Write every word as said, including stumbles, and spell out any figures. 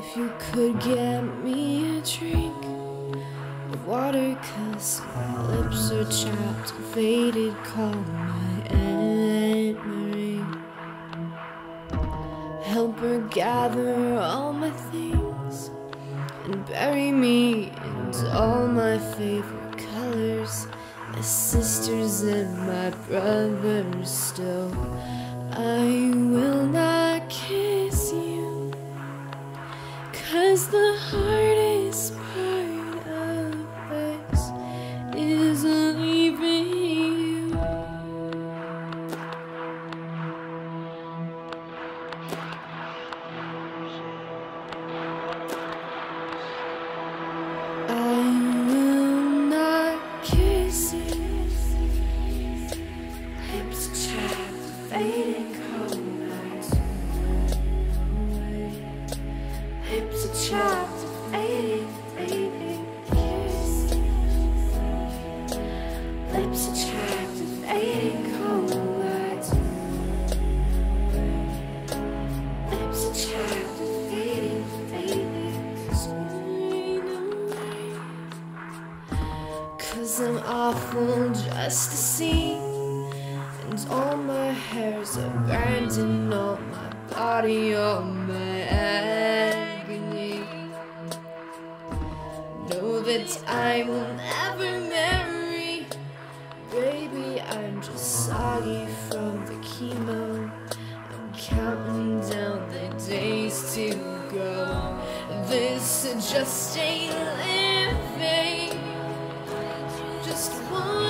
If you could get me a drink of water, 'cause my lips are chapped and faded, call my Aunt Marie. Help her gather all my things and bury me in all my favorite colors, my sisters and my brothers. Still, I will not kiss you, 'cause the hardest part of this is leaving you. I will not kiss you. Lips chapped, fading cold nights away. Lips are chapped, fading, fading kisses. Lips are chapped, fading cold nights away. Lips are chapped, fading, fading screen away. 'Cause I'm awful just to see, and all my hair's abandoned, all my body, all my agony. Know that I will never marry, baby, I'm just soggy from the chemo. I'm counting down the days to go. This just ain't living, just one